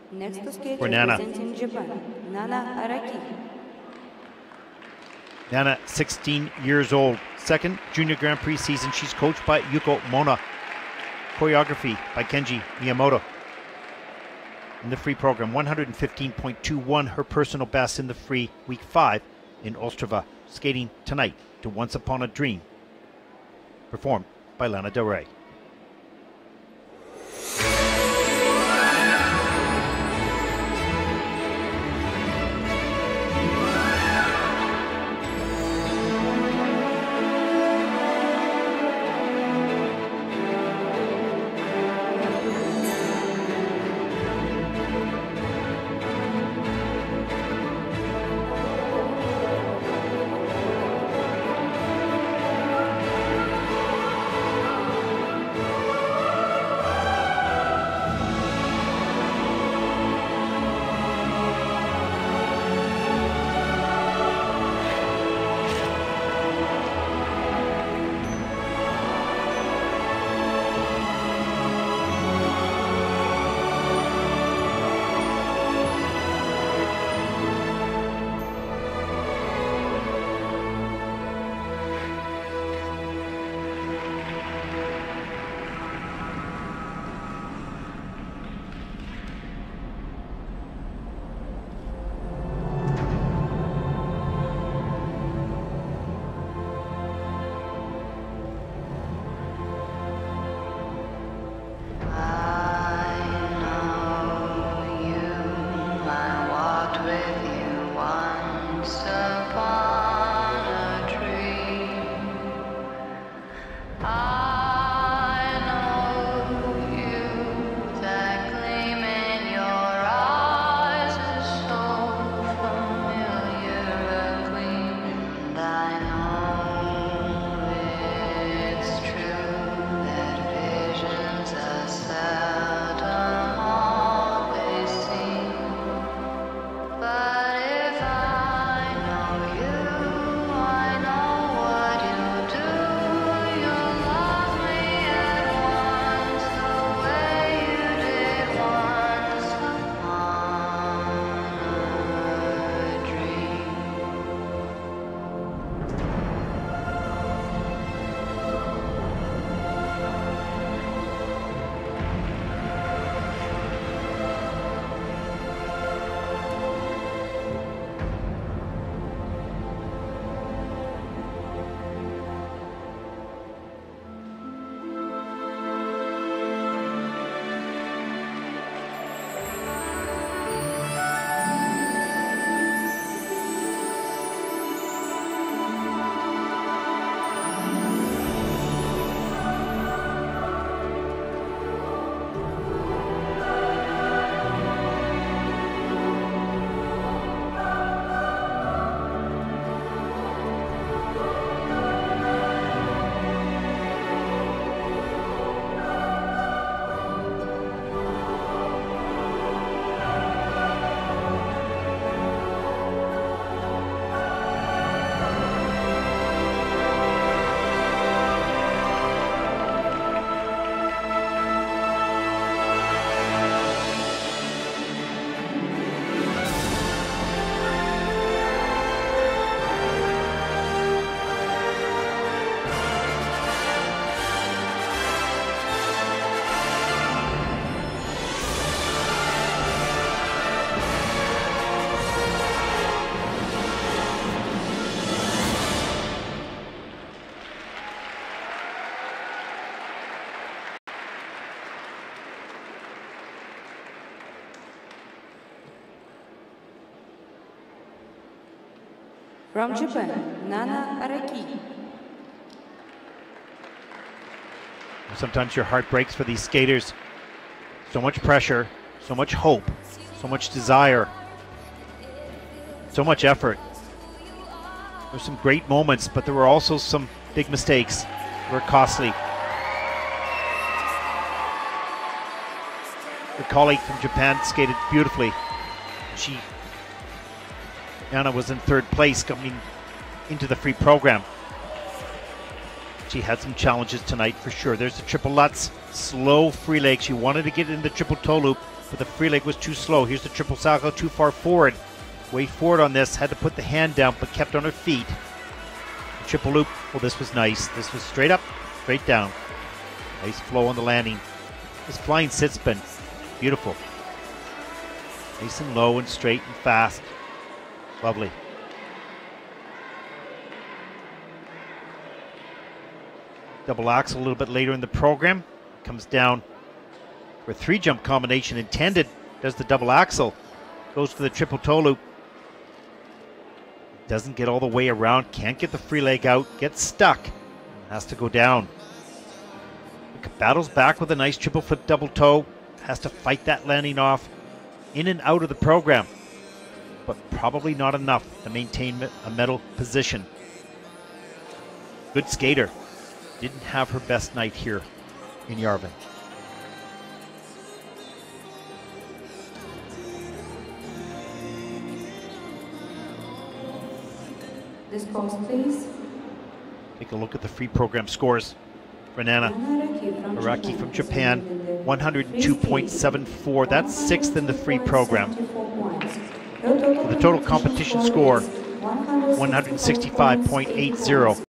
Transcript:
Next to skate for Nana. representing Japan, Nana Araki. Nana, 16 years old. Second Junior Grand Prix season. She's coached by Yuko Mona. Choreography by Kenji Miyamoto. In the free program, 115.21, her personal best in the free week 5 in Ostrava. Skating tonight to Once Upon a Dream, performed by Lana Del Rey. From Japan, Nana Araki. Sometimes your heart breaks for these skaters. So much pressure, so much hope, so much desire, so much effort. There's some great moments, but there were also some big mistakes that were costly. Her colleague from Japan skated beautifully. Nana was in third place coming into the free program. She had some challenges tonight for sure. There's the triple Lutz, slow free leg. She wanted to get in the triple toe loop, but the free leg was too slow. Here's the triple salto, too far forward. Way forward on this, had to put the hand down, but kept on her feet. The triple loop, well, this was nice. This was straight up, straight down. Nice flow on the landing. This flying sit spin, beautiful. Nice and low and straight and fast. Lovely. Double axel a little bit later in the program. Comes down for a 3-jump combination intended. Does the double axel. Goes for the triple toe loop. Doesn't get all the way around. Can't get the free leg out. Gets stuck. Has to go down. Battles back with a nice triple flip double toe. Has to fight that landing off. In and out of the program. But probably not enough to maintain a medal position. Good skater. Didn't have her best night here in Yerevan. Discourse, please. Take a look at the free program scores for Nana Araki from Japan. 102.74. That's 6th in the free program. The total competition score, 165.80.